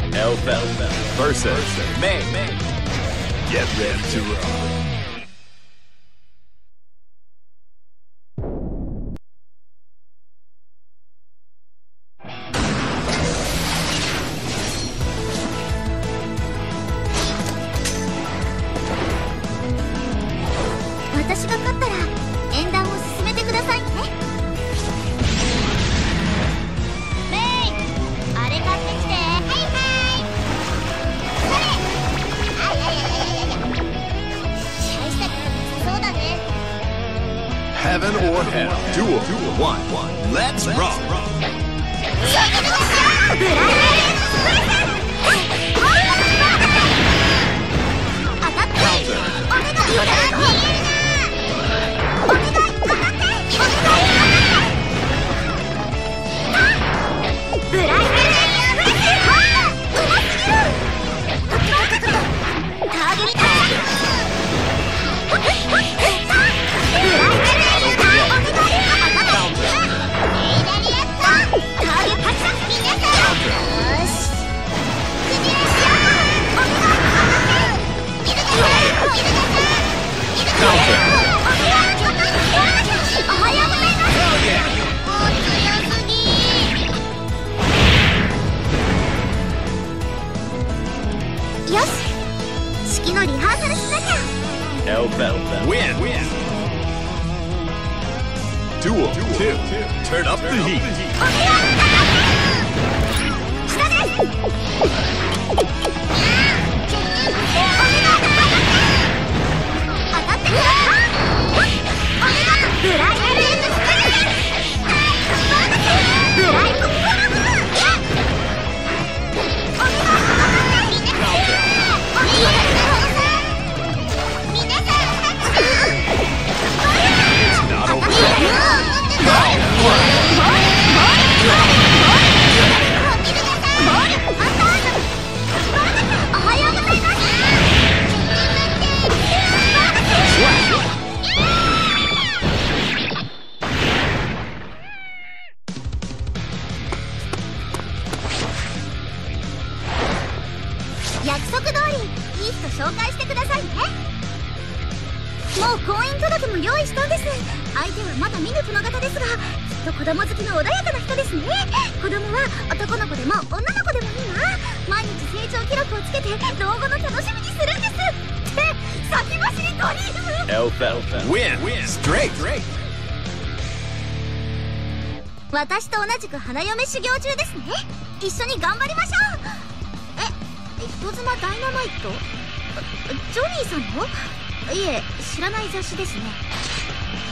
Elfel versus May. Get ready to rock. 私が勝ったら縁談を進めてくださいね。メイ、あれ買ってきて。はいはい。それ。あいやいやいやいやいや。大したことなさそうだね。 Heaven or hell, duel 1. Let's rock. ブライ当たって。お願いよ。ブライブレイヤーフレッシュハーうますぎるターゲットブライブレイヤーお願い当たってエイダリアットターゲット発射皆さんよしクジラシアお願い当たってイルカさんイルカさんイルカさんお願い当たっておはようございますお強すぎよし、式のリハーサルしなきゃ。 Elfel win. Duel 2. Turn up the heat. 下です。当たってください。お願い。ブライブレイズスペシャル。ブライブコラム。お願い。みんな。約束通りいい人紹介してくださいね。もう婚姻届も用意したんです。相手はまだ見ぬ殿方ですが、きっと子供好きの穏やかな人ですね。子供は男の子でも女の子でもいいな。毎日成長記録をつけて老後の楽しみにするんですって先走りドリーム。 Elfel win. Straight. 私と同じく花嫁修行中ですね。一緒に頑張りましょう。人妻ダイナマイト？ジョニーさんの？いえ、知らない雑誌ですね。